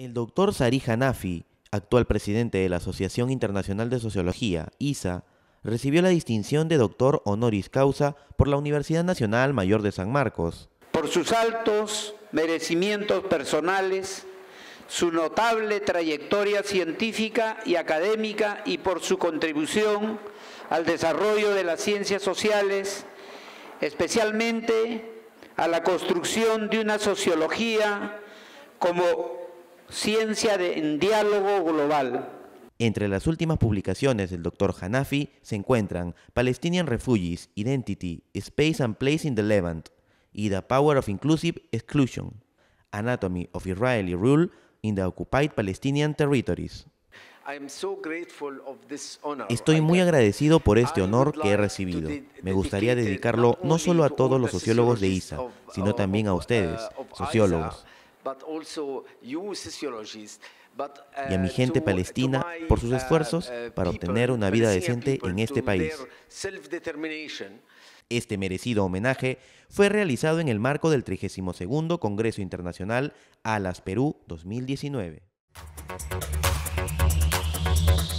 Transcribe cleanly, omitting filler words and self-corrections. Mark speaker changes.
Speaker 1: El doctor Sari Hanafi, actual presidente de la Asociación Internacional de Sociología, ISA, recibió la distinción de doctor honoris causa por la Universidad Nacional Mayor de San Marcos.
Speaker 2: Por sus altos merecimientos personales, su notable trayectoria científica y académica y por su contribución al desarrollo de las ciencias sociales, especialmente a la construcción de una sociología como ciencia en diálogo global.
Speaker 1: Entre las últimas publicaciones del Dr. Hanafi se encuentran Palestinian Refugees, Identity, Space and Place in the Levant y The Power of Inclusive Exclusion, Anatomy of Israeli Rule in the Occupied Palestinian Territories. Estoy muy agradecido por este honor que he recibido. Me gustaría dedicarlo no solo a todos los sociólogos de ISA, sino también a ustedes, sociólogos, y a mi gente palestina por sus esfuerzos para obtener una vida decente en este país. Este merecido homenaje fue realizado en el marco del 32º Congreso Internacional ALAS Perú 2019.